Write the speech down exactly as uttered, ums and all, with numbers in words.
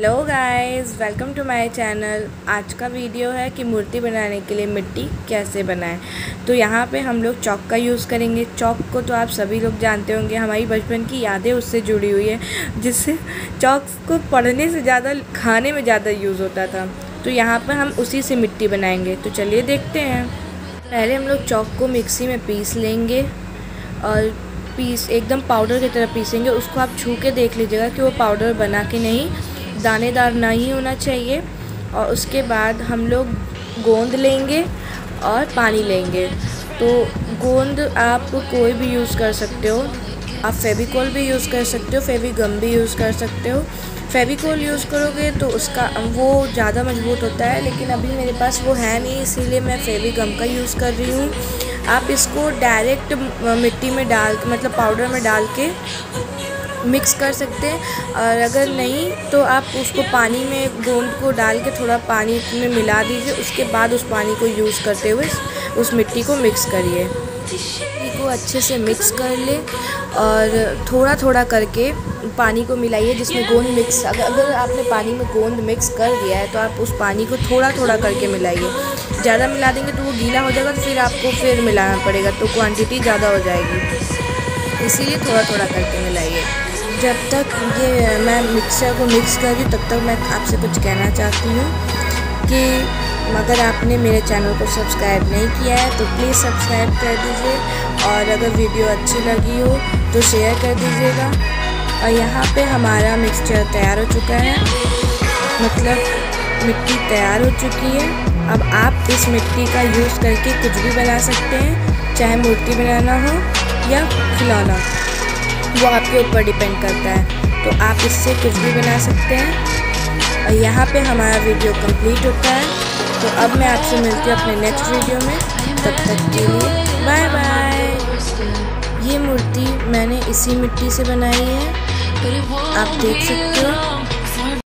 Hello guys, welcome to my channel. आज का video है कि मूर्ति बनाने के लिए मिट्टी कैसे बनाएं। तो यहाँ पे हम लोग चॉक का यूज़ करेंगे। चॉक को तो आप सभी लोग जानते होंगे, हमारी बचपन की यादें उससे जुड़ी हुई है, जिससे चॉक को पढ़ने से ज़्यादा खाने में ज़्यादा यूज़ होता था। तो यहाँ पर हम उसी से मिट्टी बनाएंगे। तो चलिए देखते हैं। पहले हम लोग चॉक को मिक्सी में पीस लेंगे और पीस एकदम पाउडर की तरह पीसेंगे। उसको आप छू के देख लीजिएगा कि वो पाउडर बना कि नहीं, दानेदार नहीं होना चाहिए। और उसके बाद हम लोग गोंद लेंगे और पानी लेंगे। तो गोंद आप कोई भी यूज़ कर सकते हो। आप फेविकोल भी यूज़ कर सकते हो, फेविगम भी यूज़ कर सकते हो। फेविकोल यूज़ करोगे तो उसका वो ज़्यादा मजबूत होता है, लेकिन अभी मेरे पास वो है नहीं, इसीलिए मैं फेविगम का यूज़ कर रही हूँ। आप इसको डायरेक्ट मिट्टी में डाल मतलब पाउडर में डाल के मिक्स कर सकते हैं, और अगर नहीं तो आप उसको पानी में गोंद को डाल के थोड़ा पानी में मिला दीजिए। उसके बाद उस पानी को यूज़ करते हुए उस मिट्टी को मिक्स करिए। मिट्टी को अच्छे से मिक्स कर ले और थोड़ा थोड़ा करके पानी को मिलाइए जिसमें गोंद मिक्स अगर अगर आपने पानी में गोंद मिक्स कर दिया है तो आप उस पानी को थोड़ा थोड़ा करके मिलाइए। ज़्यादा मिला देंगे तो वो गीला हो जाएगा, तो फिर आपको फिर मिलाना पड़ेगा, तो क्वांटिटी ज़्यादा हो जाएगी। इसीलिए थोड़ा थोड़ा करके मिलाइए। जब तक ये मैं मिक्सचर को मिक्स कर रही हूँ तब तक मैं आपसे कुछ कहना चाहती हूँ कि अगर आपने मेरे चैनल को सब्सक्राइब नहीं किया है तो प्लीज़ सब्सक्राइब कर दीजिए, और अगर वीडियो अच्छी लगी हो तो शेयर कर दीजिएगा। और यहाँ पे हमारा मिक्सचर तैयार हो चुका है, मतलब मिट्टी तैयार हो चुकी है। अब आप इस मिट्टी का यूज़ करके कुछ भी बना सकते हैं, चाहे मूर्ति बनाना हो या खिलौना, वो आपके ऊपर डिपेंड करता है। तो आप इससे कुछ भी बना सकते हैं। और यहाँ पे हमारा वीडियो कंप्लीट होता है। तो अब मैं आपसे मिलती हूँ अपने नेक्स्ट वीडियो में। तब तक के लिए बाय बाय। ये मूर्ति मैंने इसी मिट्टी से बनाई है, आप देख सकते हो।